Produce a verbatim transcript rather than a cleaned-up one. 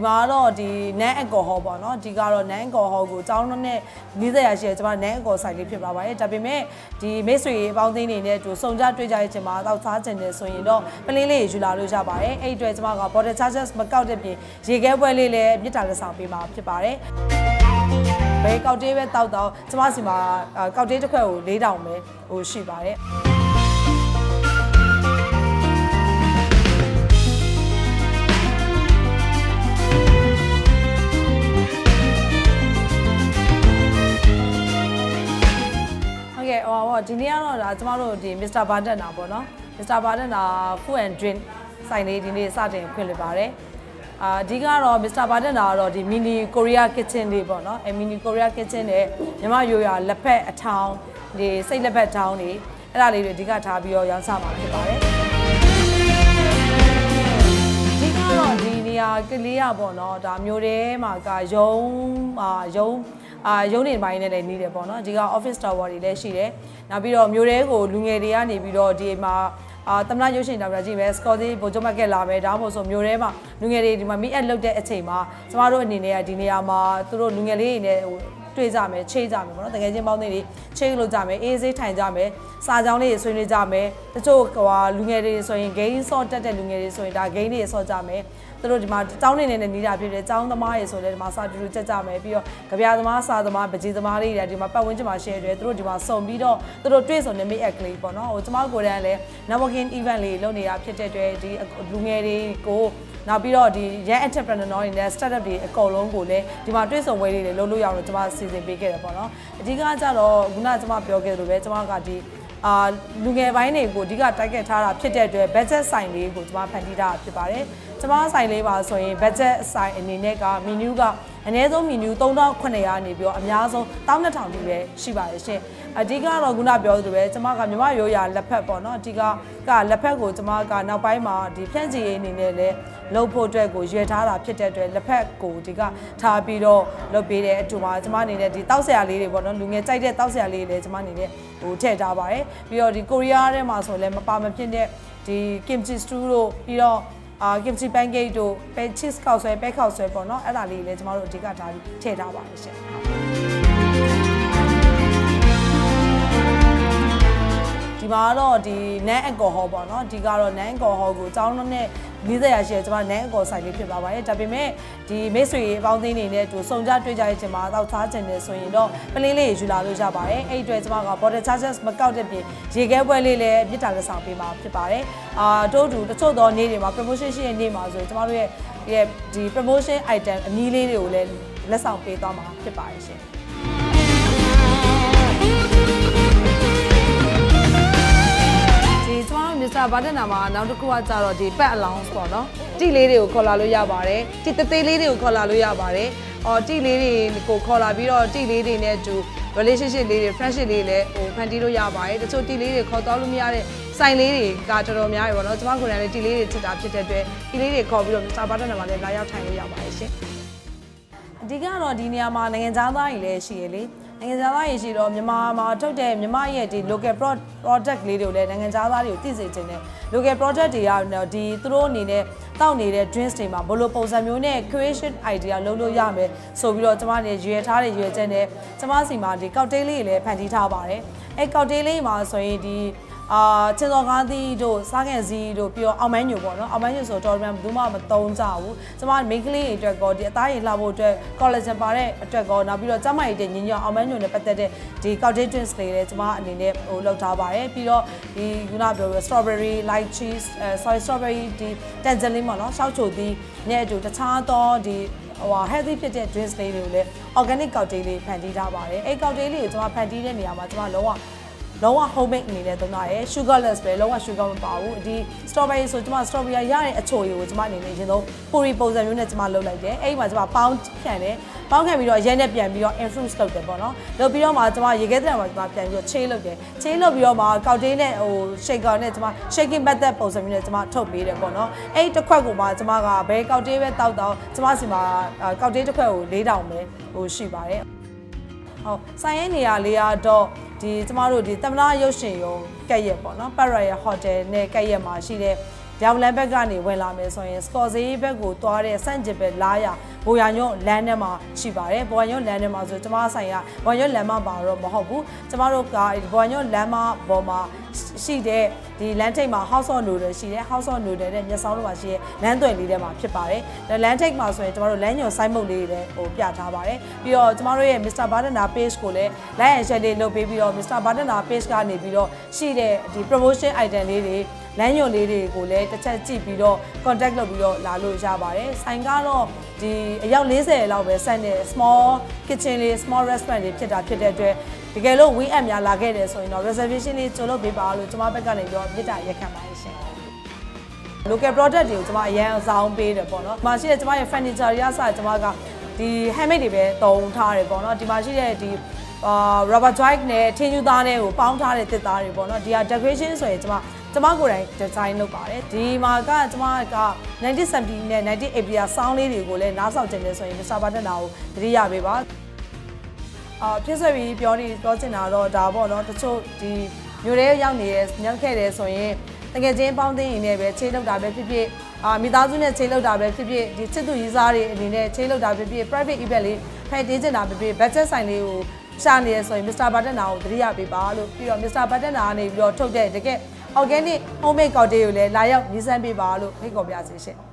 မှာတော့ဒီ non alcohol ပေါ့နော်ဒီကတော့ non alcohol ကိုကျောင်းနဲ့နီးစပ်ရရှိတယ်ကျွန်မ non alcohol ဆိုင်လေးဖြစ်ပါပါတယ်ဒါပေမဲ့ဒီမိတ်ဆွေအပေါင်းအသင်းတွေနဲ့တူစုံကြတွေ့ကြရခြင်းမှာတောက်စားခြင်းနဲ့ဆိုရင်တော့ပလင်းလေးယူလာလို့ရပါတယ်အဲ့အတွက်ကျွန်မက border charges မကောက်တဲ့ပြင်ရေခဲပွဲလေးလည်းမြစ်တာလက်ဆောင်ပေးမှာဖြစ်ပါတယ်ဘယ်ကောက်တေးပဲတောက်တော့ကျွန်မစီမှာကောက်တေးတစ်ခွက်ကို၄တောင်ပဲဟိုရှိပါတယ်ဟိုဟောဒီနေ့ကတော့ဒါကျမတို့ဒီ Mister Barden နာပေါ့နော် Mister Barden နာ Food and Drink ဆိုင်လေးဒီနေ့စတင်ခွင့်လွှတ်ပါတယ်အာအဓိကတော့ Mister Barden နာကတော့ဒီ Mini Korea Kitchen လေးပေါ့နော်အဲ Mini Korea Kitchen နဲ့ညီမရိုးရာလက်ဖက်အထောင်ဒီစိတ်လက်ဖက်ထောင်တွေအဲ့ဒါလေးတွေအဓိကထားပြီးတော့ရောင်းစားမှာဖြစ်ပါတယ်အဓိကတော့ဒီနေရာကလေးရပေါ့နော်ဒါမျိုးတဲမှာကရုံးအာရုံးအာရုံးနေပိုင်းနဲ့လည်းနေတယ်ပေါ့နော်ဒီက office tower တွေလည်းရှိတယ်နောက်ပြီးတော့မျိုးတဲကိုလူငယ်တွေကနေပြီးတော့ဒီမှာအာသမနာရုပ်ရှင်တောင်ပြကြည့်မယ်စကော်တီဘိုဂျိုမက်ကက်လာမယ်ဒါမှမဟုတ်ဆိုမျိုးတဲမှာလူငယ်တွေဒီမှာ meet up လုပ်တဲ့အချိန်မှာကျမတို့အနေနဲ့ကဒီနေရာမှာသူတို့လူငယ်လေးတွေနဲ့ဟိုတွေ့ကြမယ်ချိတ်ကြမယ်ပေါ့နော်တကယ်ချင်းပေါင်းတွေချိတ်လို့ကြမယ်အေးဆေးထိုင်ကြမယ်စာကြောင်းလေးဆွေးနွေးကြမယ်တချို့ဟိုလူငယ်တွေဆိုရင် game ဆော့တက်တဲ့လူငယ်တွေဆိုရင်ဒါ game တွေဆော့ကြမယ်သူတို့ဒီမှာတောင်းနေနေနေနေတာဖြစ်တယ်ကျောင်းသမားရေဆိုလဲဒီမှာစာတူတူကြက်ကြမယ်ပြီးတော့ကြပြာသမားစာသမားပကြီးသမားလေးတွေဒီမှာပတ်ဝန်းကျင်မှာ share တယ်သူတို့ဒီမှာစုံပြီးတော့သူတို့တွေ့ဆုံနေမိအကလေးပေါ့နော်ဟိုကျမကိုယ်တိုင်လည်း networking event လေးလုပ်နေတာဖြစ်တဲ့အတွက်ဒီလူငယ်တွေကိုနောက်ပြီးတော့ဒီ young entrepreneur တွေနဲ့ startup တွေအကုန်လုံးကိုလည်းဒီမှာတွေ့ဆုံပွဲလေးတွေလုပ်လို့ရအောင်လို့ကျမစီစဉ်ပေးခဲ့တယ်ပေါ့နော်အဓိကကျတော့ခုနကကျမပြောခဲ့သလိုပဲကျမကဒီအာလူငယ်ပိုင်းတွေကိုအဓိကတိုက်ခဲ့ထားတာဖြစ်တဲ့အတွက် budget ဆိုင်လေးကိုကျမဖန်တီးထားတာဖြစ်ပါတယ်ကျမဆိုင်လေးပါဆိုရင် budget ဆိုင်အနေနဲ့က menu ကအနည်းဆုံး menu သုံးထောင်ခုနှစ်ရာနေပြီးတော့အများဆုံးတစ်သောင်းနှစ်ထောင်ထိပဲရှိပါတယ်ရှင်အဓိကတော့ခုနပြောသလိုပဲကျမကမြမရိုးရာလက်ဖက်ပေါ့နော်အဓိကကလက်ဖက်ကိုကျမကနောက်ပိုင်းမှာဒီဖြန့်ချီရေးအနေနဲ့လည်းလုပ်ဖို့အတွက်ကိုရွေထားတာဖြစ်တဲ့အတွက်လက်ဖက်ကိုဒီကထားပြီးတော့လုပ်ပေးတဲ့အတူမှာကျမအနေနဲ့ဒီတောက်ဆရာလေးတွေပေါ့နော်လူငယ်ကြိုက်တဲ့တောက်ဆရာလေးတွေလည်းကျမအနေနဲ့ဟိုထည့်ထားပါတယ်ပြီးတော့ဒီကိုရီးယားထဲမှာဆိုလည်းမပါမဖြစ်တဲ့ဒီ kimchi stew တို့ပြီးတော့အာ kimchi pancake တို့ pe cheese ခောက်ဆွဲပဲခောက်ဆွဲပေါ့နော်အဲ့ဒါလေးလည်းကျမတို့အဓိကထားပြီးထည့်ထားပါတယ်ရှင်ဒီမှာတော့ဒီ non alcohol ပေါ့နော်ဒီကတော့ non alcohol ကိုကျောင်းနဲ့နီးစပ်ရရှိတယ်ကျမ non alcohol ဆိုင်လေးဖြစ်ပါပါတယ်ဒါပေမဲ့ဒီမိတ်ဆွေအပေါင်းအသင်းတွေနဲ့တူစုံကြတွေ့ကြရခြင်းမှာတောက်စားခြင်းနဲ့ဆိုရင်တော့ပလင်းလေးယူလာလို့ရပါတယ်အဲ့အတွက်ကျမက border charges မကောက်တဲ့ပြင်ရေခဲပွဲလေးလည်းမြစ်တာလက်ဆောင်ပေးမှာဖြစ်ပါတယ်အာတို့တူတချို့သောနေ့တွေမှာ promotion ရှိတဲ့နေ့မှာဆိုရင်ကျမတို့ရဲ့ဒီ promotion item အနည်းလေးတွေကိုလည်းလက်ဆောင်ပေးသွားမှာဖြစ်ပါတယ်ရှင်ကျမတို့ Mister Barden နာမှာနောက်တစ်ခုကကြတော့ဒီ pet allowance ပေါ့နော်တိလေးတွေကိုခေါ်လာလို့ရပါတယ်တိတသေးလေးတွေကိုခေါ်လာလို့ရပါတယ်အော်တိလေးတွေကိုခေါ်လာပြီးတော့တိလေးတွေနဲ့အတူ relationship လေးတွေ friendship လေးလည်းဟိုဖန်တီးလို့ရပါတယ်တချို့တိလေးတွေခေါ်တော့လို့မရတဲ့ဆိုင်လေးတွေကတော်တော်များရပါတော့ကျမကိုယ်တိုင်လည်းတိလေးတွေချစ်တာဖြစ်တဲ့အတွက်တိလေးတွေခေါ်ပြီးတော့ Mister Barden နာမှာလည်းလာရောက်ထိုင်လို့ရပါတယ်ရှင်အဓိကတော့ဒီနေရာမှာနိုင်ငံသားတွေလည်းရှိရလေနိုင်ငံသားတွေရှိတော့မြန်မာမှာထုတ်တဲ့မြန်မာရဲ့ဒီ local product လေးတွေကိုလည်းနိုင်ငံသားတွေကိုသိစေချင်တယ် local product တွေကတော့ဒီသူတို့အနေနဲ့တောက်နေတဲ့ drinks တွေမှာဘယ်လိုပုံစံမျိုးနဲ့ creation idea လုပ်လို့ရမယ်ဆိုပြီးတော့ကျမတွေရွေထားတဲ့ရွေချက်နဲ့ကျမစီမှာဒီ cocktail လေးတွေလည်းဖန်တီးထားပါတယ်အဲ cocktail လေးမှာဆိုရင်ဒီအာချင်းစော်ကားသီးတို့စားကန်စီတို့ပြီးတော့အောင်မန်းညိုပေါ့နော်အောင်မန်းညိုဆိုတော့တော်တော်များများဘယ်သူမှမသုံးကြဘူးကျမမိန်းကလေးတွေအတွက်ကောဒီအသားရည်လှဖို့အတွက် collagen ပါတဲ့အတွက်ကောနောက်ပြီးတော့ကျမရည်တဲ့ညင်ညောအောင်မန်းညိုနဲ့ပတ်သက်တဲ့ဒီ cocktail drinks တွေလည်းကျမအနေနဲ့ဟိုလုပ်ထားပါတယ်ပြီးတော့ဒီခုနပြော strawberry light cheese sorry strawberry ဒီ tangerine ပေါ့နော်ရှောက်ချိုသီးနဲ့အတူတခြားသောဒီဟို healthy ဖြစ်တဲ့ drinks လေးတွေကိုလည်း organic cocktail လေးဖန်တီးထားပါတယ်အဲ cocktail လေးကိုကျမဖန်တီးတဲ့နေရာမှာကျမလုံးဝလုံးဝ homemade အနေနဲ့သုံးရတယ် sugarless ပဲလုံးဝ sugar မပါဘူးဒီ strawberry ဆိုကျွန်မ strawberry ရတဲ့အချိုရည်ကိုကျွန်မအနေနဲ့အရင်ဆုံး puri ပုံစံမျိုးနဲ့ကျွန်မလုပ်လိုက်တယ်အဲ့ဒီမှာကျွန်မ pound ဖြန့်တယ် pound ခံပြီးတော့ရဲနဲ့ပြန်ပြီးတော့ infuse လုပ်တယ်ပေါ့နော်လုပ်ပြီးတော့မှကျွန်မရေခဲတဲ့မှာကျွန်မပြန်ပြီးတော့ chain လုပ်တယ် chain လုပ်ပြီးတော့မှ cocktail နဲ့ဟို shaker နဲ့ကျွန်မ shaking method ပုံစံမျိုးနဲ့ကျွန်မထုတ်ပေးတယ်ပေါ့နော်အဲ့ဒီတစ်ခွက်ကိုမှကျွန်မကဘယ် cocktail ပဲတောက်တော့ကျွန်မစီမှာ cocktail တစ်ခွက်ကို၄တောင်ပဲဟိုရှိပါတယ်ဟုတ်ဆိုင်ရဲ့နေရာလေးကတော့ဒီကျမတို့ဒီသမနာရုပ်ရှင်ရုံကက်ရက်ပေါ့နော် Paraya Hotel နဲ့ကက်ရက်မှာရှိတဲ့ဒဒေါင်လန်ဘက်ကနေဝင်လာမယ်ဆိုရင်စကော့ဈေးဘက်ကိုသွားတဲ့စန့်ကျင်ဘက်လာရဘိုရညွန့်လမ်းထဲမှာရှိပါတယ်ဘိုရညွန့်လမ်းထဲမှာဆိုကျမဆိုင်ကဘိုရညွန့်လမ်းမပါတော့မဟုတ်ဘူးကျမတို့ကဘိုရညွန့်လမ်းမပေါ်မှာရှိတဲ့ဒီလမ်းထိပ်မှာ House of Noodle ရှိတယ် House of Noodle နဲ့မျက်စောင်းတို့မှာရှိတဲ့လမ်းသွယ်လေးထဲမှာဖြစ်ပါတယ်ဒါလမ်းထိပ်မှာဆိုရင်ကျမတို့လမ်းညွန့်ဆိုင်းမုတ်လေးတွေဟိုပြထားပါတယ်ပြီးတော့ကျမတို့ရဲ့ Mister Bartender page ကိုလည်း like and share လေးလုပ်ပေးပြီးတော့ Mister Bartender page ကနေပြီးတော့ရှိတဲ့ဒီ promotion item လေးတွေလမ်းညွန့်လေးတွေကိုလည်းတစ်ချက်ကြည့်ပြီးတော့ contact လုပ်ပြီးတော့လာလို့ရပါတယ်ဆိုင်ကတော့ဒီအယောက်၄၀လောက်ပဲဆက်နေ small kitchen လေး small restaurant လေးဖြစ်တာဖြစ်တဲ့အတွက်တကယ်လို့ win app များလာခဲ့တယ်ဆိုရင်တော့ reservation လေးကြိုလုပ်ပေးပါလို့ကျွန်မဘက်ကနေပြောမြစ်တာရက်ခံပါတယ်ရှင် local product တွေကိုကျွန်မအရန်အစားအောင်ပေးတယ်ပေါ့နော်ဒီမှာရှိတဲ့ကျွန်မရဲ့ furniture တွေအစားကျွန်မကဒီ handmade တွေပဲတုံးထားတယ်ပေါ့နော်ဒီမှာရှိတဲ့ဒီအာ rubber joint နဲ့ထင်းယူသားနဲ့ကိုပေါင်းထားတဲ့တစ်သားတွေပေါ့နော်ဒီဟာ decoration ဆိုရင်ကျွန်မကျွန်မကိုယ်တိုင် design လုပ်ပါတယ်ဒီမှာကကျွန်မကnineteen seventyနဲ့nineteen eightyရာ sound လေးတွေကိုလည်းနားဆောက်ခြင်းလဲဆိုရင် Mister Bartender ကိုသတိရပေးပါအာဖြစ်ဆွဲပြီးပြောနေပြောချင်တာတော့ဒါပေါ့နော်တချို့ဒီမျိုးတွေရောက်နေရရောက်ခဲ့တယ်ဆိုရင်တကယ်ချင်းပေါင်းသိရင်လည်းပဲချိန်လောက်တာပဲဖြစ်ဖြစ်အာမိသားစုနဲ့ချိန်လောက်တာပဲဖြစ်ဖြစ်ဒီချစ်သူရေးစားတွေအနေနဲ့ချိန်လောက်တာဖြစ်ဖြစ် private event လေးဖယ်တေးချင်တာဖြစ်ဖြစ် budget ဆိုင်လေးကိုရှာနေရဆိုရင် Mister Bartender ကိုသတိရပေးပါလို့ပြီးတော့ Mister Bartender ကနေပြီးတော့ထုတ်တဲ့တကယ် organic homemade cocktail ကိုလည်းလာရောက်မြည်စမ်းပေးပါလို့ဖိတ်ခေါ်ပြစီရှင်